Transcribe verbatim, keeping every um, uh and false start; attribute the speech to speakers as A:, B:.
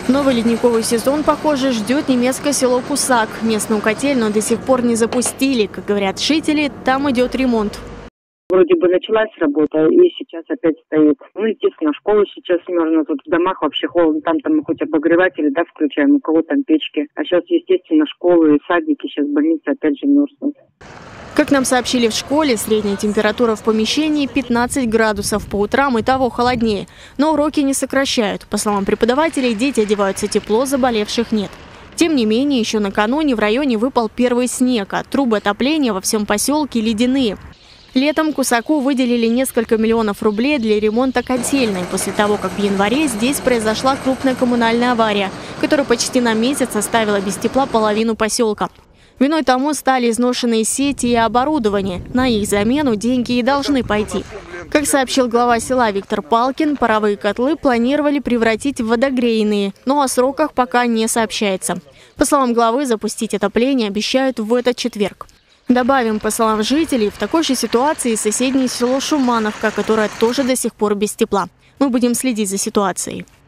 A: Новый ледниковый сезон, похоже, ждет немецкое село Кусак. Местную котельную до сих пор не запустили. Как говорят жители, там идет ремонт.
B: Вроде бы началась работа, и сейчас опять стоит. Ну, естественно, школа сейчас мерзнут. Тут в домах вообще холодно. Там-то мы хоть обогреватели, да, включаем, у кого там печки. А сейчас, естественно, школы, садики, сейчас больницы опять же мерзнут.
A: Как нам сообщили в школе, средняя температура в помещении пятнадцать градусов, по утрам и того холоднее. Но уроки не сокращают. По словам преподавателей, дети одеваются тепло, заболевших нет. Тем не менее, еще накануне в районе выпал первый снег, а трубы отопления во всем поселке ледяные. Летом Кусаку выделили несколько миллионов рублей для ремонта котельной, после того, как в январе здесь произошла крупная коммунальная авария, которая почти на месяц оставила без тепла половину поселка. Виной тому стали изношенные сети и оборудование. На их замену деньги и должны пойти. Как сообщил глава села Виктор Палкин, паровые котлы планировали превратить в водогрейные, но о сроках пока не сообщается. По словам главы, запустить отопление обещают в этот четверг. Добавим, по словам жителей, в такой же ситуации соседнее село Шумановка, которое тоже до сих пор без тепла. Мы будем следить за ситуацией.